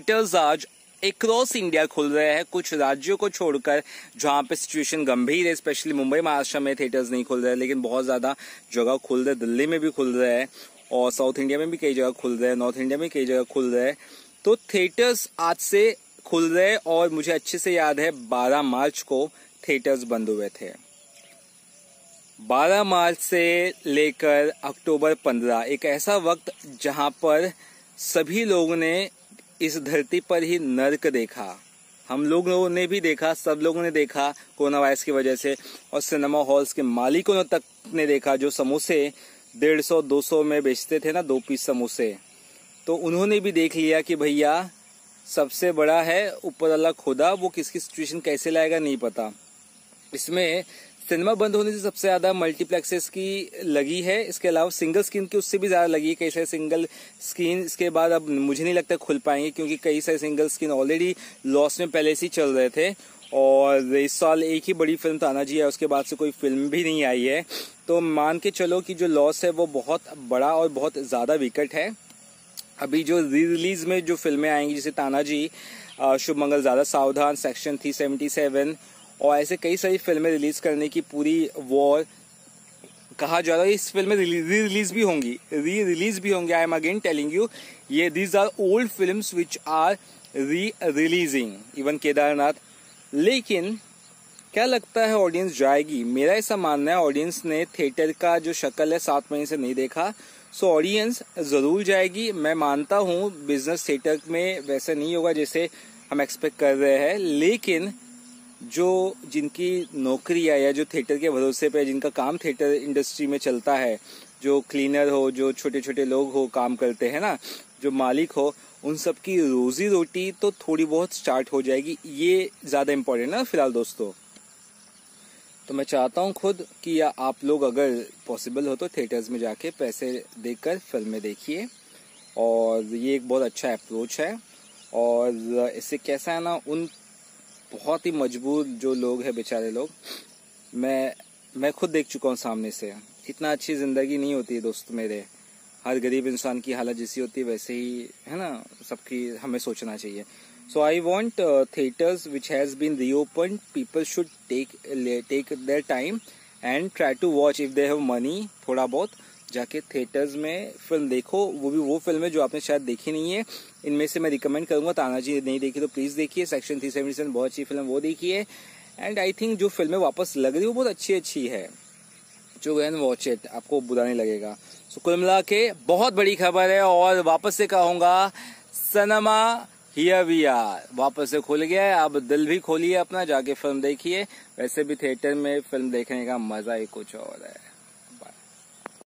Theatres आज across India खुल रहे हैं, कुछ राज्यों को छोड़कर जहां पे सिचुएशन गंभीर है, स्पेशली मुंबई महाराष्ट्र में थिएटर्स नहीं खुल रहे हैं, लेकिन बहुत ज्यादा जगह खुल रहे हैं। दिल्ली में भी खुल रहे हैं और साउथ इंडिया में भी कई जगह खुल रहे हैं, नॉर्थ इंडिया में कई जगह खुल रहे हैं। तो थिएटर्स आज से खुल रहे हैं और मुझे अच्छे से याद है 12 मार्च को थिएटर्स बंद हुए थे। 12 मार्च से लेकर अक्टूबर 15 एक ऐसा वक्त जहां पर सभी लोगों ने इस धरती पर ही नर्क देखा। हम लोगों ने भी देखा, सब लोगों ने देखा कोरोना वायरस की वजह से, और सिनेमा हॉल्स के मालिकों तक ने देखा जो समोसे 150-200 में बेचते थे ना, 2 पीस समोसे, तो उन्होंने भी देख लिया कि भैया सबसे बड़ा है ऊपर वाला खुदा, वो किसकी सिचुएशन कैसे लाएगा नहीं पता। इसमें सिनेमा बंद होने से सबसे ज्यादा मल्टीप्लेक्सेस की लगी है, इसके अलावा सिंगल स्क्रीन की उससे भी ज्यादा लगी है। कई सारे सिंगल स्क्रीन इसके बाद अब मुझे नहीं लगता खुल पाएंगे, क्योंकि कई सारे सिंगल स्क्रीन ऑलरेडी लॉस में पहले से ही चल रहे थे। और इस साल एक ही बड़ी फिल्म तानाजी है, उसके बाद से कोई फिल्म भी नहीं आई है। तो मान के चलो कि जो लॉस है वो बहुत बड़ा और बहुत ज्यादा विकट है। अभी जो री रिलीज में जो फिल्में आएंगी, जैसे तानाजी, शुभ मंगल ज्यादा सावधान, सेक्शन 377 और ऐसे कई सारी फिल्में रिलीज करने की पूरी वॉर कहा जा रहा है। इस फिल्म में री रिलीज भी होंगे। I am again telling you, ये these are old films which are re releasing, even Kedarnath. लेकिन क्या लगता है ऑडियंस जाएगी? मेरा ऐसा मानना है ऑडियंस ने थिएटर का जो शक्ल है 7 महीने से नहीं देखा, सो ऑडियंस जरूर जाएगी। मैं मानता हूँ बिजनेस थिएटर में वैसे नहीं होगा जैसे हम एक्सपेक्ट कर रहे हैं, लेकिन जो जिनकी नौकरी है या जो थिएटर के भरोसे पे जिनका काम थिएटर इंडस्ट्री में चलता है, जो क्लीनर हो, जो छोटे छोटे लोग हो काम करते हैं ना, जो मालिक हो, उन सब की रोजी रोटी तो थोड़ी बहुत स्टार्ट हो जाएगी। ये ज्यादा इम्पोर्टेंट है ना फिलहाल दोस्तों। तो मैं चाहता हूँ खुद कि या आप लोग अगर पॉसिबल हो तो थिएटर्स में जाके पैसे देकर फिल्में देखिए, और ये एक बहुत अच्छा अप्रोच है। और इससे कैसा है ना, उन बहुत ही मजबूर जो लोग हैं, बेचारे लोग, मैं खुद देख चुका हूँ सामने से। इतना अच्छी जिंदगी नहीं होती है दोस्त मेरे। हर गरीब इंसान की हालत जैसी होती है वैसे ही है ना, सबकी हमें सोचना चाहिए। So I want theatres which has been reopened, people should take their time and try to watch if they have money. थोड़ा बहुत जाके थिएटर्स में फिल्म देखो, वो भी वो फिल्में जो आपने शायद देखी नहीं है। इनमें से मैं रिकमेंड करूंगा, तानाजी नहीं देखी तो प्लीज देखिए, सेक्शन 377 बहुत अच्छी फिल्म, वो देखिए। एंड आई थिंक जो फिल्में वापस लग रही है वो बहुत अच्छी है, जो गैन वॉच इट, आपको बुरा नहीं लगेगा। सो कुल मिला के बहुत बड़ी खबर है, और वापस से कहूंगा सिनेमा हियर वी आर वापस से खुल गया है। अब दिल भी खोलिए अपना, जाके फिल्म देखिए। वैसे भी थिएटर में फिल्म देखने का मजा ही कुछ और है।